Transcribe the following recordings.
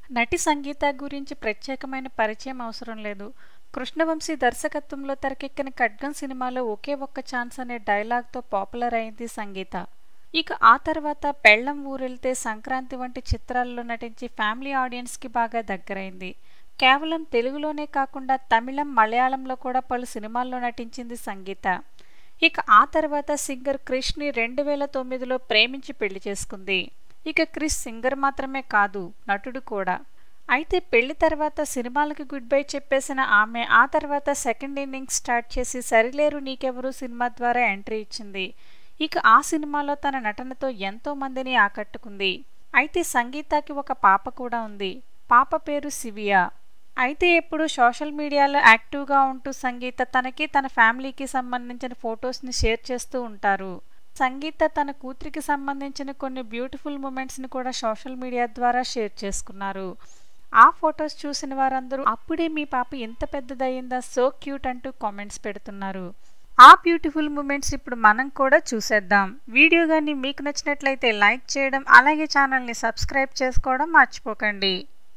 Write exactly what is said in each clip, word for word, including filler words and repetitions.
నటి సంగీత గురించి ప్రత్యేకమైన పరిచయం అవసరం లేదు. కృష్ణవంశీ దర్శకత్వంలో తెరకెక్కిన ఖడ్గం సినిమాలో ఒకే ఒక్క ఛాన్స్ అనే డైలాగ్తో పాపులర్ అయింది సంగీత. ఇక ఆ తర్వాత పెళ్ళం ఊరెళ్తే, సంక్రాంతి వంటి చిత్రాల్లో నటించి ఫ్యామిలీ ఆడియన్స్కి బాగా దగ్గరైంది. కేవలం తెలుగులోనే కాకుండా తమిళం, మలయాళంలో కూడా పలు సినిమాల్లో నటించింది సంగీత. ఇక ఆ తర్వాత సింగర్ క్రిష్ని రెండు వేల తొమ్మిదిలో ప్రేమించి పెళ్లి చేసుకుంది. ఇక క్రిష్ సింగర్ మాత్రమే కాదు, నటుడు కూడా. అయితే పెళ్లి తర్వాత సినిమాలకి గుడ్ బై చెప్పేసిన ఆమె ఆ తర్వాత సెకండ్ ఇన్నింగ్స్ స్టార్ట్ చేసి సరిలేరు నీకెవరు సినిమా ద్వారా ఎంట్రీ ఇచ్చింది. ఇక ఆ సినిమాలో తన నటనతో ఎంతో మందిని ఆకట్టుకుంది. అయితే సంగీతకి ఒక పాప కూడా ఉంది. పాప పేరు సివియా. అయితే ఎప్పుడు సోషల్ మీడియాలో యాక్టివ్గా ఉంటూ సంగీత తనకి తన ఫ్యామిలీకి సంబంధించిన ఫొటోస్ని షేర్ చేస్తూ ఉంటారు. సంగీత తన కూతురికి సంబంధించిన కొన్ని బ్యూటిఫుల్ మూమెంట్స్ని కూడా సోషల్ మీడియా ద్వారా షేర్ చేసుకున్నారు. ఆ ఫొటోస్ చూసిన వారందరూ అప్పుడే మీ పాప ఎంత పెద్దదయ్యిందా, సో క్యూట్ అంటూ కామెంట్స్ పెడుతున్నారు. ఆ బ్యూటిఫుల్ మూమెంట్స్ ఇప్పుడు మనం కూడా చూసేద్దాం. వీడియో కానీ మీకు నచ్చినట్లయితే లైక్ చేయడం, అలాగే ఛానల్ని సబ్స్క్రైబ్ చేసుకోవడం మర్చిపోకండి.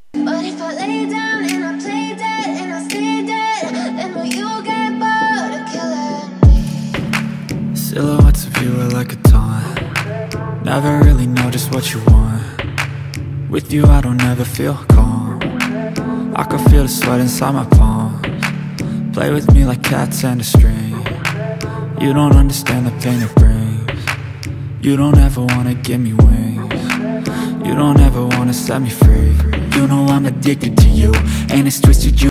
Silhouettes of you are like a taunt. Never really know just what you want. With you I don't ever feel calm. I can feel the sweat inside my palms. Play with me like cats and a string. You don't understand the pain it brings. You don't ever wanna give me wings. You don't ever wanna set me free. You know I'm addicted to you, and it's twisted you